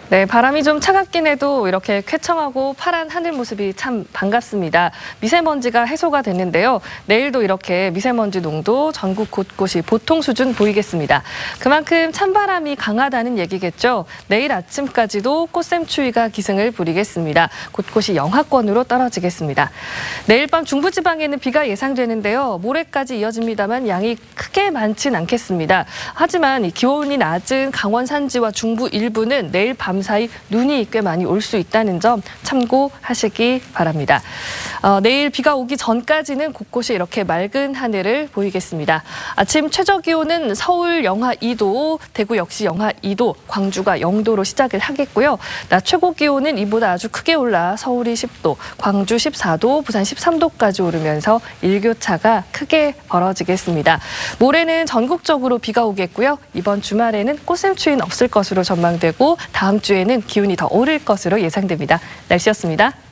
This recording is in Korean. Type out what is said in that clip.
네, 바람이 좀 차갑긴 해도 이렇게 쾌청하고 파란 하늘 모습이 참 반갑습니다. 미세먼지가 해소가 됐는데요. 내일도 이렇게 미세먼지 농도 전국 곳곳이 보통 수준 보이겠습니다. 그만큼 찬바람이 강하다는 얘기겠죠. 내일 아침까지도 꽃샘추위가 기승을 부리겠습니다. 곳곳이 영하권으로 떨어지겠습니다. 내일 밤 중부지방에는 비가 예상되는데요. 모레까지 이어집니다만 양이 크게 많진 않겠습니다. 하지만 기온이 낮은 강원 산지와 중부 일부는 내일 밤 사이 눈이 꽤 많이 올 수 있다는 점 참고하시기 바랍니다. 내일 비가 오기 전까지는 곳곳이 이렇게 맑은 하늘을 보이겠습니다. 아침 최저 기온은 서울 영하 2도, 대구 역시 영하 2도, 광주가 0도로 시작을 하겠고요. 낮 최고 기온은 이보다 아주 크게 올라 서울이 10도, 광주 14도, 부산 13도까지 오르면서 일교차가 크게 벌어지겠습니다. 모레는 전국적으로 비가 오겠고요. 이번 주말에는 꽃샘추위는 없을 것으로 전망되고 다음 주에는 기온이 더 오를 것으로 예상됩니다. 날씨였습니다.